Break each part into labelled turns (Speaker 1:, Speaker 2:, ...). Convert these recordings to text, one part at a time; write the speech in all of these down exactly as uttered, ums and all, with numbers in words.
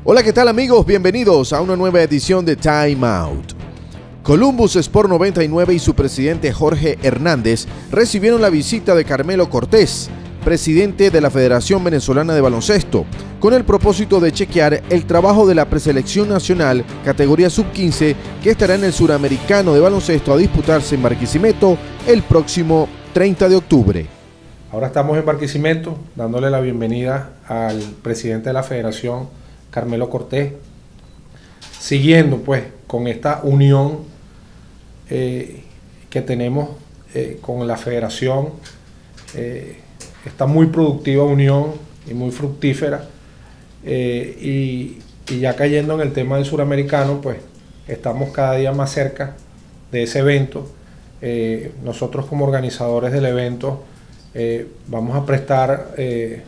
Speaker 1: Hola, ¿qué tal amigos? Bienvenidos a una nueva edición de Time Out. Columbus Sport noventa y nueve y su presidente Jorge Hernández recibieron la visita de Carmelo Cortés, presidente de la Federación Venezolana de Baloncesto, con el propósito de chequear el trabajo de la preselección nacional categoría sub quince que estará en el Suramericano de Baloncesto a disputarse en Barquisimeto el próximo treinta de octubre.
Speaker 2: Ahora estamos en Barquisimeto dándole la bienvenida al presidente de la Federación, Carmelo Cortés, siguiendo pues con esta unión eh, que tenemos eh, con la Federación, eh, esta muy productiva unión y muy fructífera, eh, y, y ya cayendo en el tema del Suramericano, pues estamos cada día más cerca de ese evento. Eh, nosotros como organizadores del evento eh, vamos a prestar eh,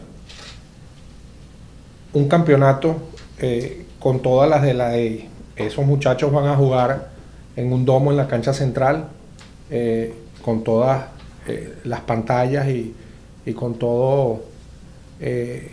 Speaker 2: un campeonato eh, con todas las de la ley. Esos muchachos van a jugar en un domo en la cancha central, eh, con todas eh, las pantallas y, y con todo eh,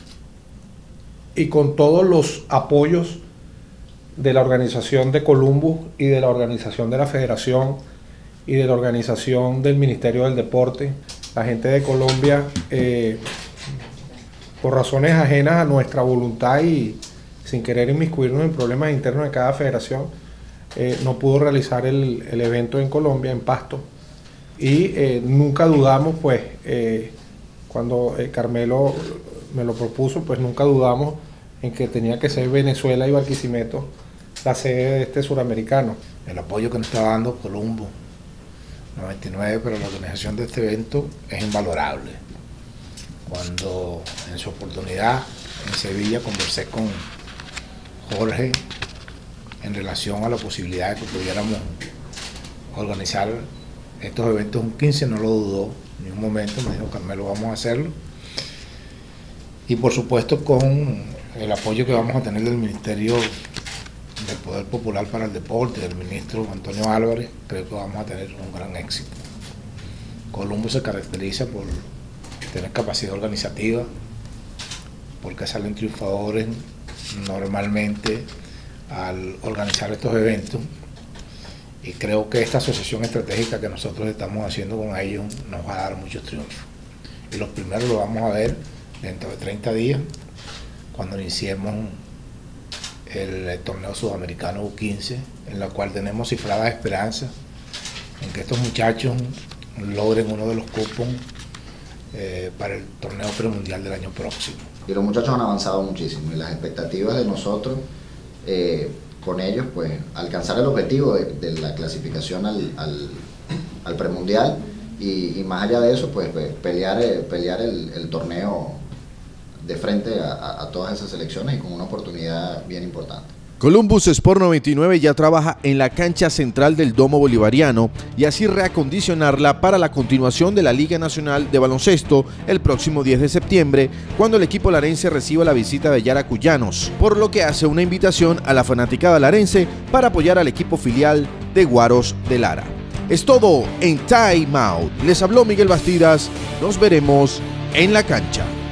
Speaker 2: y con todos los apoyos de la organización de Columbus y de la organización de la Federación y de la organización del Ministerio del Deporte. La gente de Colombia, eh, por razones ajenas a nuestra voluntad y sin querer inmiscuirnos en problemas internos de cada federación, eh, no pudo realizar el, el evento en Colombia, en Pasto, y eh, nunca dudamos, pues, eh, cuando eh, Carmelo me lo propuso, pues nunca dudamos en que tenía que ser Venezuela y Barquisimeto la sede de este suramericano.
Speaker 3: El apoyo que nos está dando Columbus noventa y nueve para la organización de este evento es invalorable. Cuando en su oportunidad en Sevilla conversé con Jorge en relación a la posibilidad de que pudiéramos organizar estos eventos un quince, no lo dudó ni un momento, me dijo: Carmelo, vamos a hacerlo. Y por supuesto con el apoyo que vamos a tener del Ministerio del Poder Popular para el Deporte, del ministro Antonio Álvarez, creo que vamos a tener un gran éxito. Columbus se caracteriza por tener capacidad organizativa, porque salen triunfadores normalmente al organizar estos eventos, y creo que esta asociación estratégica que nosotros estamos haciendo con ellos nos va a dar muchos triunfos. Y los primeros lo vamos a ver dentro de treinta días, cuando iniciemos el, el torneo sudamericano U quince, en la cual tenemos cifradas esperanzas en que estos muchachos logren uno de los cupos eh, para el torneo premundial del año próximo.
Speaker 4: Y los muchachos han avanzado muchísimo, y las expectativas de nosotros eh, con ellos, pues alcanzar el objetivo de, de la clasificación al, al, al premundial, y, y más allá de eso, pues pelear, pelear el, el torneo de frente a, a, a todas esas selecciones, y con una oportunidad bien importante.
Speaker 1: Columbus Sport noventa y nueve ya trabaja en la cancha central del Domo Bolivariano y así reacondicionarla para la continuación de la Liga Nacional de Baloncesto el próximo diez de septiembre, cuando el equipo larense reciba la visita de Yaracuyanos, por lo que hace una invitación a la fanaticada larense para apoyar al equipo filial de Guaros de Lara. Es todo en Time Out. Les habló Miguel Bastidas. Nos veremos en la cancha.